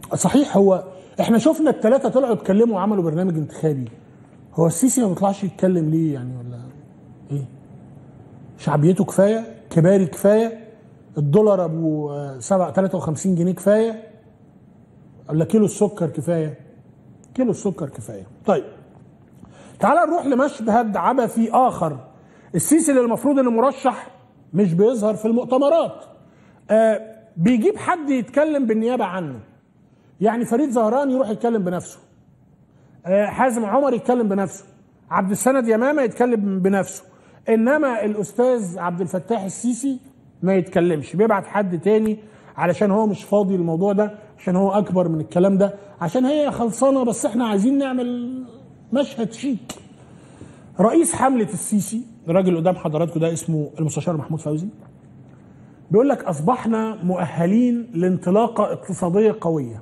صحيح. هو احنا شفنا الثلاثه طلعوا اتكلموا وعملوا برنامج انتخابي. هو السيسي ما بيطلعش يتكلم ليه يعني؟ ولا ايه؟ شعبيته كفايه، كباري كفايه، الدولار ابو 53 جنيه كفايه، ولا كيلو السكر كفايه؟ كيلو السكر كفايه. طيب تعال نروح لمشهد عبثي اخر. السيسي اللي المفروض انه مرشح مش بيظهر في المؤتمرات، بيجيب حد يتكلم بالنيابه عنه. يعني فريد زهران يروح يتكلم بنفسه، حازم عمر يتكلم بنفسه، عبد السند يمامه يتكلم بنفسه، انما الاستاذ عبد الفتاح السيسي ما يتكلمش، بيبعت حد تاني علشان هو مش فاضي الموضوع ده، عشان هو اكبر من الكلام ده، عشان هي خلصانه، بس احنا عايزين نعمل مشهد شيك. رئيس حمله السيسي الراجل قدام حضراتكم ده اسمه المستشار محمود فوزي، بيقول لك اصبحنا مؤهلين لانطلاقه اقتصاديه قويه.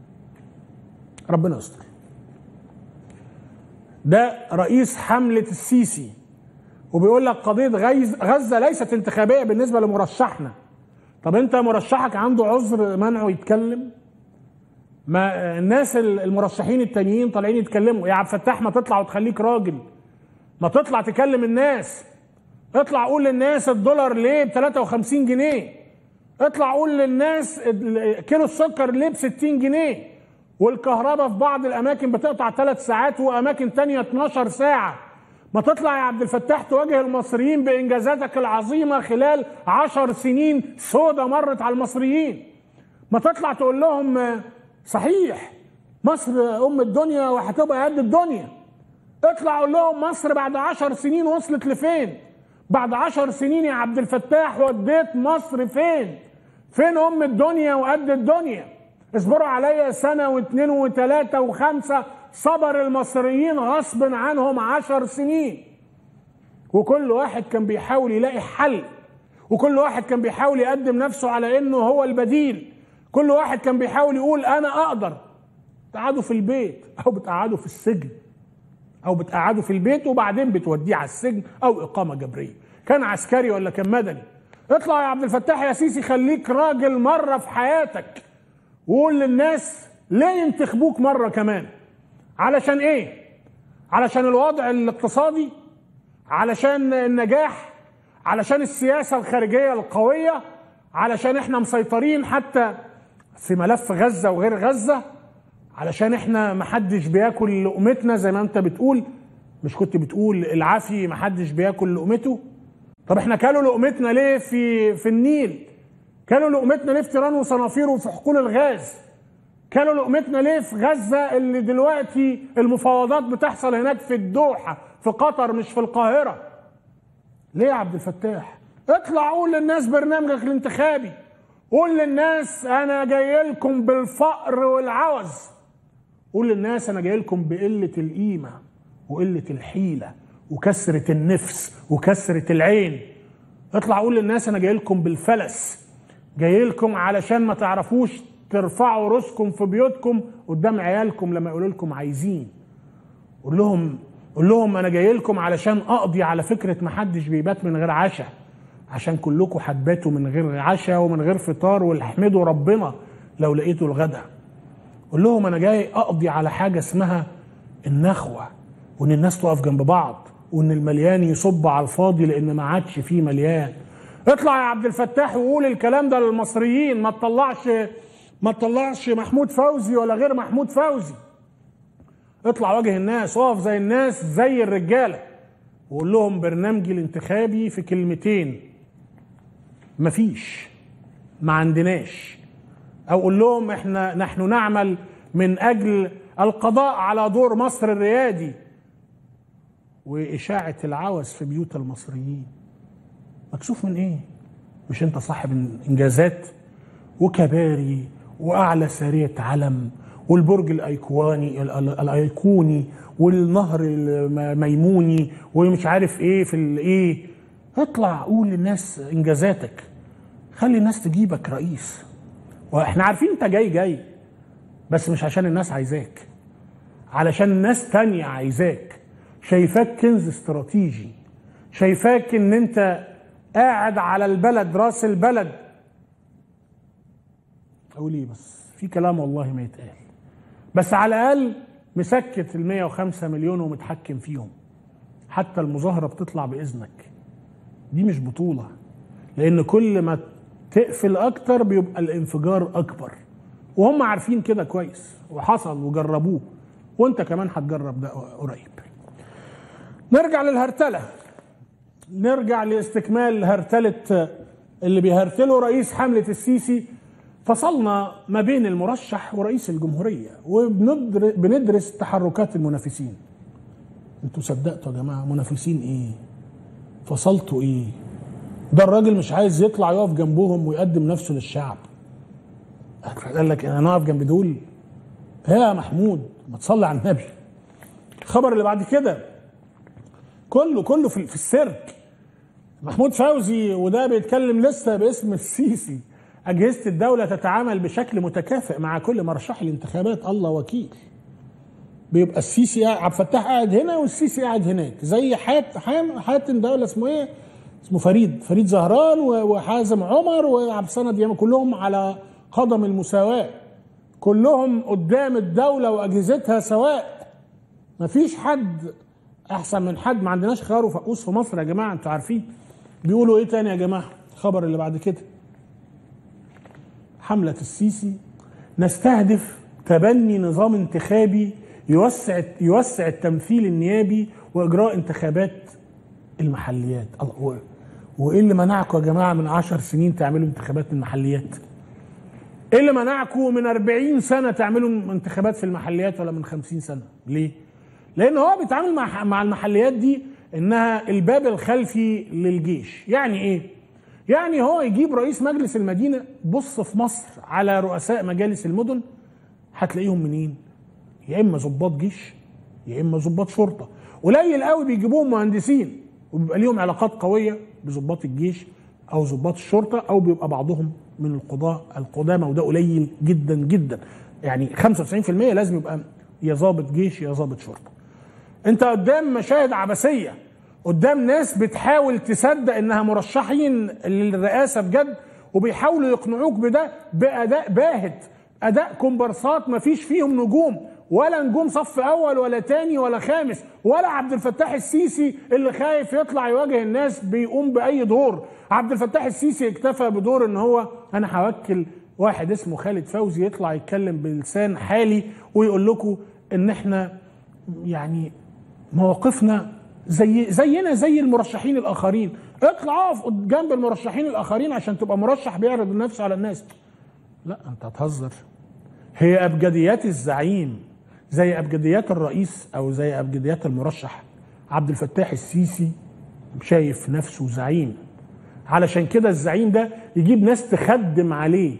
ربنا يستر. ده رئيس حمله السيسي وبيقول لك قضيه غزه ليست انتخابيه بالنسبه لمرشحنا. طب انت مرشحك عنده عذر منعه يتكلم؟ ما الناس المرشحين التانيين طالعين يتكلموا. يا عبد الفتاح ما تطلع وتخليك راجل، ما تطلع تكلم الناس، اطلع قول للناس الدولار ليه ب 53 جنيه، اطلع قول للناس كيلو السكر ليه ب 60 جنيه، والكهرباء في بعض الاماكن بتقطع 3 ساعات واماكن تانية 12 ساعة. ما تطلع يا عبد الفتاح تواجه المصريين بانجازاتك العظيمة خلال 10 سنين سودة مرت على المصريين. ما تطلع تقول لهم صحيح مصر ام الدنيا وهتبقى قد الدنيا. اطلع قول لهم مصر بعد 10 سنين وصلت لفين؟ بعد 10 سنين يا عبد الفتاح وديت مصر فين؟ فين ام الدنيا وقد الدنيا؟ اصبروا عليا سنة واثنين وثلاثة وخمسة، صبر المصريين غصب عنهم 10 سنين، وكل واحد كان بيحاول يلاقي حل، وكل واحد كان بيحاول يقدم نفسه على انه هو البديل، كل واحد كان بيحاول يقول انا اقدر. تقعدوا في البيت او بتقعدوا في السجن، او بتقعدوا في البيت وبعدين بتوديه على السجن او اقامه جبريه، كان عسكري ولا كان مدني. اطلع يا عبد الفتاح يا سيسي خليك راجل مره في حياتك، وقول للناس ليه ينتخبوك مره كمان. علشان ايه؟ علشان الوضع الاقتصادي؟ علشان النجاح؟ علشان السياسه الخارجيه القويه؟ علشان احنا مسيطرين حتى في ملف غزه وغير غزه؟ علشان احنا محدش بياكل لقمتنا زي ما انت بتقول؟ مش كنت بتقول العافي محدش بياكل لقمته؟ طب احنا كلوا لقمتنا ليه في النيل؟ كلوا لقمتنا ليه في تيران وصنافير وفي حقول الغاز؟ كلوا لقمتنا ليه في غزة اللي دلوقتي المفاوضات بتحصل هناك في الدوحة في قطر مش في القاهرة؟ ليه يا عبد الفتاح؟ اطلع قول للناس برنامجك الانتخابي، قول للناس انا جاي لكم بالفقر والعوز، قول للناس انا جاي لكم بقلة القيمة وقلة الحيلة وكسرة النفس وكسرة العين. اطلع قول للناس انا جاي لكم بالفلس، جاي لكم علشان ما تعرفوش ترفعوا راسكم في بيوتكم قدام عيالكم لما يقولوا لكم عايزين. قول لهم انا جاي لكم علشان اقضي على فكرة ما حدش بيبات من غير عشاء، عشان كلكم هتباتوا من غير عشاء ومن غير فطار، واحمدوا ربنا لو لقيتوا الغدا. قول لهم انا جاي اقضي على حاجة اسمها النخوة، وان الناس تقف جنب بعض، وان المليان يصب على الفاضي لان ما عادش فيه مليان. اطلع يا عبد الفتاح وقول الكلام ده للمصريين، ما تطلعش محمود فوزي ولا غير محمود فوزي. اطلع واجه الناس، اقف زي الناس زي الرجاله، وقول لهم برنامجي الانتخابي في كلمتين مفيش، ما عندناش. او قول لهم نحن نعمل من اجل القضاء على دور مصر الريادي واشاعه العوز في بيوت المصريين. مكسوف من ايه؟ مش انت صاحب انجازات وكباري واعلى سارية علم والبرج الايقوني والنهر الميموني ومش عارف ايه في الايه؟ اطلع قول للناس انجازاتك، خلي الناس تجيبك رئيس. واحنا عارفين انت جاي بس مش عشان الناس عايزاك، علشان الناس تانية عايزاك، شايفاك كنز استراتيجي، شايفاك ان انت قاعد على البلد، راس البلد. اقول ايه بس؟ في كلام والله ما يتقال، بس على الاقل مسكت ال 105 مليون ومتحكم فيهم. حتى المظاهره بتطلع باذنك، دي مش بطوله، لان كل ما تقفل اكتر بيبقى الانفجار اكبر، وهم عارفين كده كويس وحصل وجربوه، وانت كمان هتجرب ده قريب. نرجع للهرتله، نرجع لاستكمال هرتله اللي بيهرتله رئيس حمله السيسي. فصلنا ما بين المرشح ورئيس الجمهوريه وبندرس تحركات المنافسين. انتوا صدقتوا يا جماعه؟ منافسين ايه؟ فصلتوا ايه؟ ده الراجل مش عايز يطلع يقف جنبهم ويقدم نفسه للشعب. قال لك انا اقف جنب دول؟ يا محمود ما تصلي على النبي. الخبر اللي بعد كده كله في السيرك. محمود فوزي وده بيتكلم لسه باسم السيسي. أجهزة الدولة تتعامل بشكل متكافئ مع كل مرشح الانتخابات. الله وكيل. بيبقى السيسي عبد الفتاح قاعد هنا والسيسي قاعد هناك، زي حاتم دولة اسمه ايه؟ اسمه فريد زهران وحازم عمر وعبد السند ياما، كلهم على قدم المساواة، كلهم قدام الدولة وأجهزتها سواء. مفيش حد أحسن من حد، ما عندناش خيار وفقوس في مصر يا جماعة، انتوا عارفين. بيقولوا ايه تاني يا جماعة؟ الخبر اللي بعد كده، حملة السيسي: نستهدف تبني نظام انتخابي يوسع التمثيل النيابي واجراء انتخابات المحليات. الله، وايه اللي منعكم يا جماعه من 10 سنين تعملوا انتخابات المحليات؟ ايه اللي منعكم من 40 سنه تعملوا انتخابات في المحليات ولا من 50 سنه؟ ليه؟ لان هو بيتعامل مع المحليات دي انها الباب الخلفي للجيش. يعني ايه؟ يعني هو يجيب رئيس مجلس المدينه. بص في مصر على رؤساء مجالس المدن هتلاقيهم منين؟ يا اما ضباط جيش يا اما ضباط شرطه. قليل قوي بيجيبوهم مهندسين وبيبقى ليهم علاقات قويه بضباط الجيش او ضباط الشرطه، او بيبقى بعضهم من القدامى، وده قليل جدا جدا. يعني 95% لازم يبقى يا ضابط جيش يا ضابط شرطه. انت قدام مشاهد عبثيه، قدام ناس بتحاول تصدق انها مرشحين للرئاسه بجد، وبيحاولوا يقنعوك بده باداء باهت، اداء كومبارسات ما فيش فيهم نجوم، ولا نجوم صف اول ولا تاني ولا خامس، ولا عبد الفتاح السيسي اللي خايف يطلع يواجه الناس بيقوم باي دور. عبد الفتاح السيسي اكتفى بدور ان هو انا هوكل واحد اسمه خالد فوزي يطلع يتكلم بلسان حالي ويقول لكم ان احنا يعني مواقفنا زينا زي المرشحين الاخرين. اطلع اقف جنب المرشحين الاخرين عشان تبقى مرشح بيعرض نفسه على الناس. لا انت هتهزر. هي ابجديات الزعيم زي ابجديات الرئيس او زي ابجديات المرشح؟ عبد الفتاح السيسي شايف نفسه زعيم، علشان كده الزعيم ده يجيب ناس تخدم عليه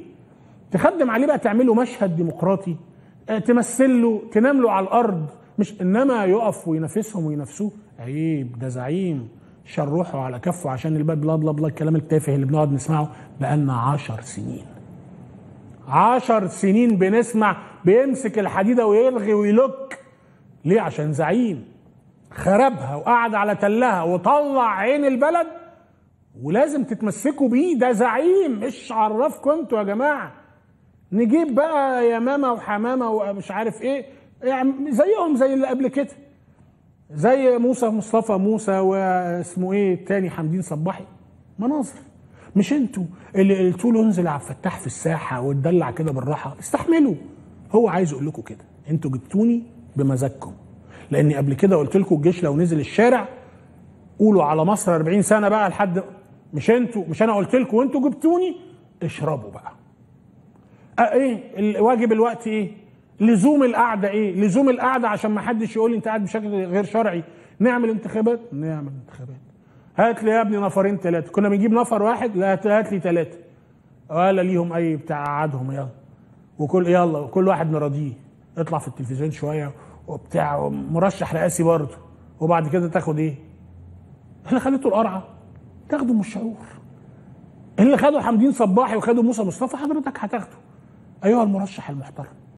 بقى، تعمله مشهد ديمقراطي، تمثل له، تنام له على الارض، مش انما يقف وينافسهم وينافسوه. عيب، ده زعيم شال روحه على كفه عشان الباب بلا بلا بلا الكلام التافه اللي بنقعد نسمعه بقالنا 10 سنين. 10 سنين بنسمع بيمسك الحديده ويلغي ويلك. ليه؟ عشان زعيم خربها وقعد على تلها وطلع عين البلد، ولازم تتمسكوا بيه. ده زعيم، مش عرفكم انتوا يا جماعه. نجيب بقى يمامه وحمامه ومش عارف ايه، يعني زيهم زي اللي قبل كده، زي مصطفى موسى واسمه ايه التاني حمدين صباحي. مناظر. مش انتوا اللي قلتوا له انزل عبد الفتاح في الساحه واتدلع كده بالراحه؟ استحملوا. هو عايز يقول لكم كده، انتوا جبتوني بمزاجكم، لاني قبل كده قلت لكم الجيش لو نزل الشارع قولوا على مصر 40 سنه بقى لحد، مش انا قلت لكم وانتوا جبتوني، اشربوا بقى. ايه الواجب الوقت؟ ايه لزوم القعده؟ ايه لزوم القعده عشان ما حدش يقول لي انت قاعد بشكل غير شرعي؟ نعمل انتخابات. هات لي يا ابني نفرين ثلاثه. كنا بنجيب نفر واحد، لا هات لي ثلاثه ولا ليهم اي بتاع، قعدهم يلا كل واحد نراضيه، اطلع في التلفزيون شويه وبتاع، مرشح رئاسي برضه، وبعد كده تاخد ايه؟ اللي خليته القرعه تاخده من الشعور، اللي خدوا حمدين صباحي وخدوا موسى مصطفى حضرتك هتاخده ايها المرشح المحترم.